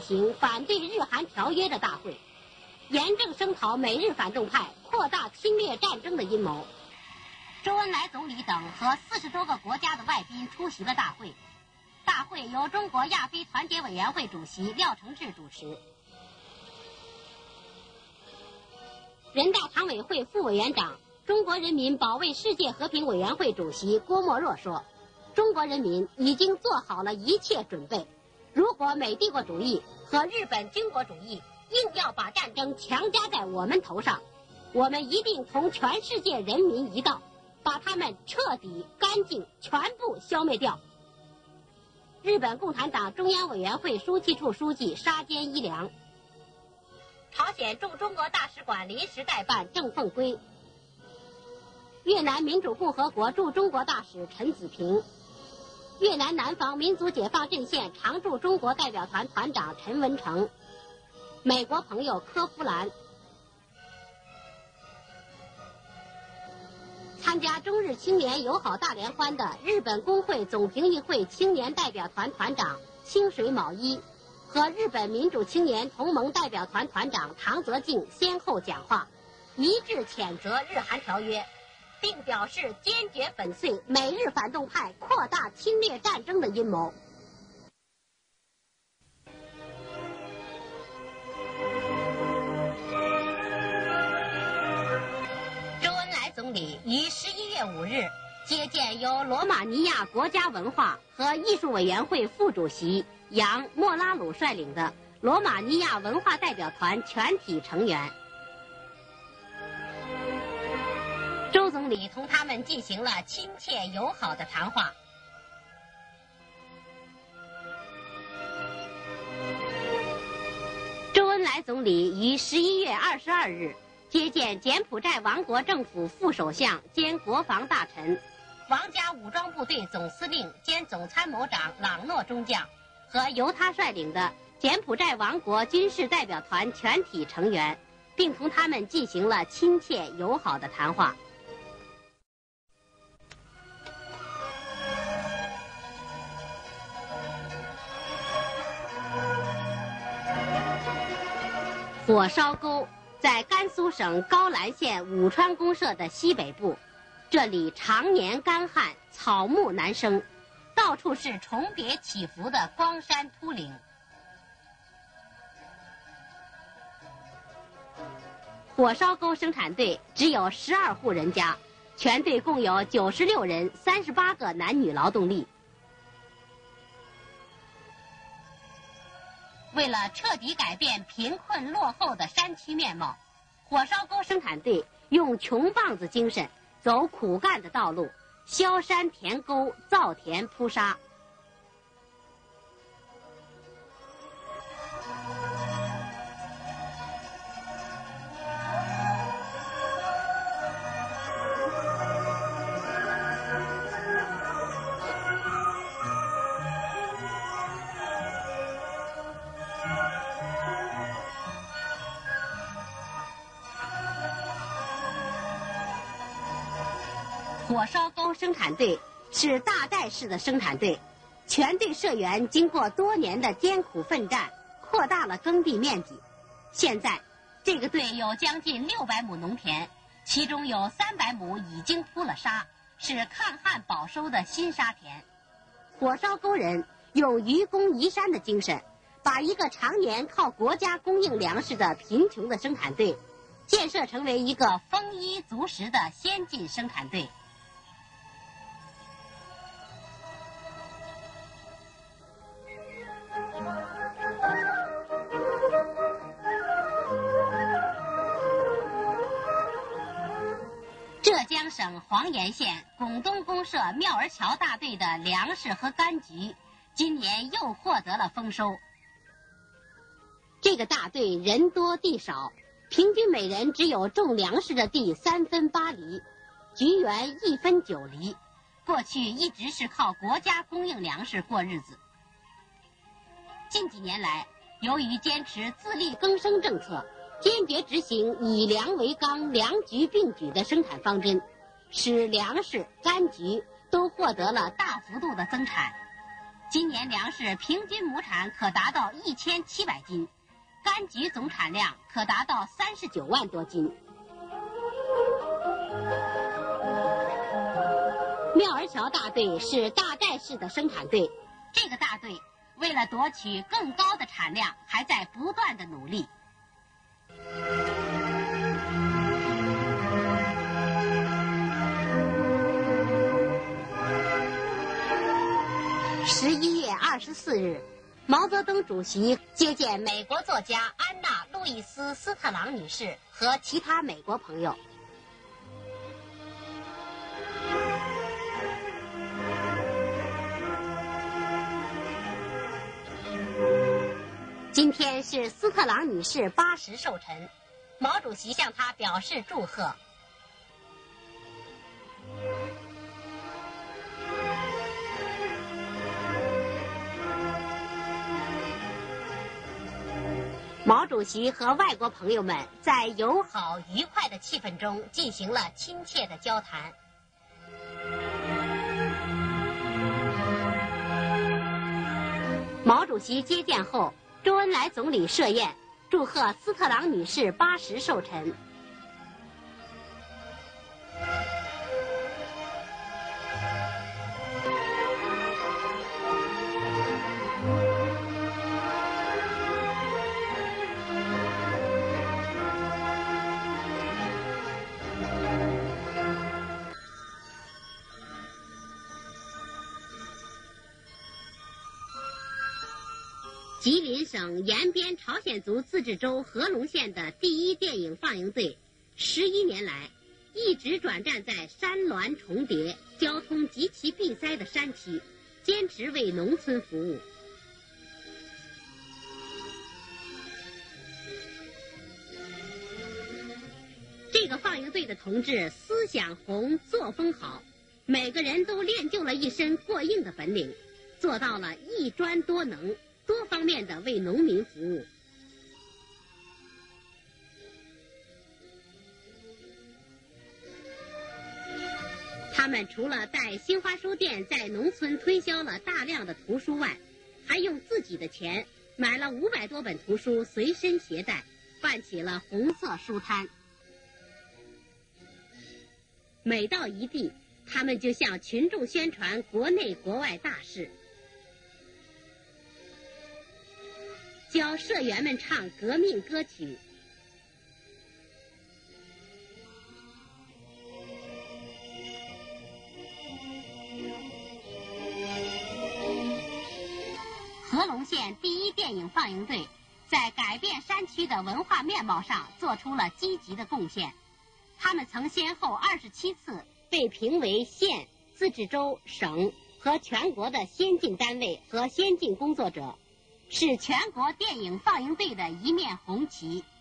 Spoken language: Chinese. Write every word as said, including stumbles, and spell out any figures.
行反对日韩条约的大会，严正声讨美日反动派扩大侵略战争的阴谋。周恩来总理等和四十多个国家的外宾出席了大会。大会由中国亚非团结委员会主席廖承志主持。人大常委会副委员长、中国人民保卫世界和平委员会主席郭沫若说，中国人民已经做好了一切准备，如果美帝国主义和日本军国主义硬要把战争强加在我们头上，我们一定同全世界人民一道，把他们彻底、干净、全部消灭掉。日本共产党中央委员会书记处书记沙间一良，朝鲜驻中国大使馆临时代办郑凤圭，越南民主共和国驻中国大使陈子平，越南南方民族解放阵线常驻中国代表团团长陈文成，美国朋友科夫兰。参加中日青年友好大联欢的日本工会总评议会青年代表团团长清水卯一和日本民主青年同盟代表团团长唐泽敬先后讲话，一致谴责日韩条约，并表示坚决粉碎美日反动派扩大侵略战争的阴谋。总理于十一月五日接见由罗马尼亚国家文化和艺术委员会副主席杨莫拉鲁率领的罗马尼亚文化代表团全体成员。周总理同他们进行了亲切友好的谈话。周恩来总理于十一月二十二日接见柬埔寨王国政府副首相兼国防大臣、王家武装部队总司令兼总参谋长朗诺中将和由他率领的柬埔寨王国军事代表团全体成员，并同他们进行了亲切友好的谈话。火烧沟在甘肃省高兰县武川公社的西北部，这里常年干旱，草木难生，到处是重叠起伏的荒山秃岭。火烧沟生产队只有十二户人家，全队共有九十六人，三十八个男女劳动力。为了彻底改变贫困落后的山区面貌，火烧沟生产队用穷棒子精神，走苦干的道路，削山填沟，造田铺沙。火烧沟生产队是大寨式的生产队，全队社员经过多年的艰苦奋战，扩大了耕地面积。现在，这个队有将近六百亩农田，其中有三百亩已经铺了沙，是抗旱保收的新沙田。火烧沟人用愚公移山的精神，把一个常年靠国家供应粮食的贫穷的生产队，建设成为一个丰衣足食的先进生产队。浙江省黄岩县拱东公社庙儿桥大队的粮食和柑橘，今年又获得了丰收。这个大队人多地少，平均每人只有种粮食的地三分八厘，橘园一分九厘。过去一直是靠国家供应粮食过日子。近几年来，由于坚持自力更生政策，坚决执行以粮为纲、粮橘并举的生产方针，使粮食、柑橘都获得了大幅度的增产。 今年粮食平均亩产可达到一千七百斤，柑橘总产量可达到三十九万多斤。妙儿桥大队是大寨市的生产队，这个大队为了夺取更高的产量，还在不断的努力。十一月二十四日，毛泽东主席接见美国作家安娜·路易斯·斯特朗女士和其他美国朋友。今天是斯特朗女士八十寿辰，毛主席向她表示祝贺。毛主席和外国朋友们在友好愉快的气氛中进行了亲切的交谈。毛主席接见后，周恩来总理设宴，祝贺斯特朗女士八十寿辰。吉林省延边朝鲜族自治州合龙县的第一电影放映队，十一年来一直转战在山峦重叠、交通极其闭塞的山区，坚持为农村服务。这个放映队的同志思想宏、作风好，每个人都练就了一身过硬的本领，做到了一专多能，多方面的为农民服务。他们除了带新华书店在农村推销了大量的图书外，还用自己的钱买了五百多本图书随身携带，办起了红色书摊。每到一地，他们就向群众宣传国内国外大事，教社员们唱革命歌曲。合龙县第一电影放映队在改变山区的文化面貌上做出了积极的贡献。他们曾先后二十七次被评为县、自治州、省和全国的先进单位和先进工作者，是全国电影放映队的一面红旗。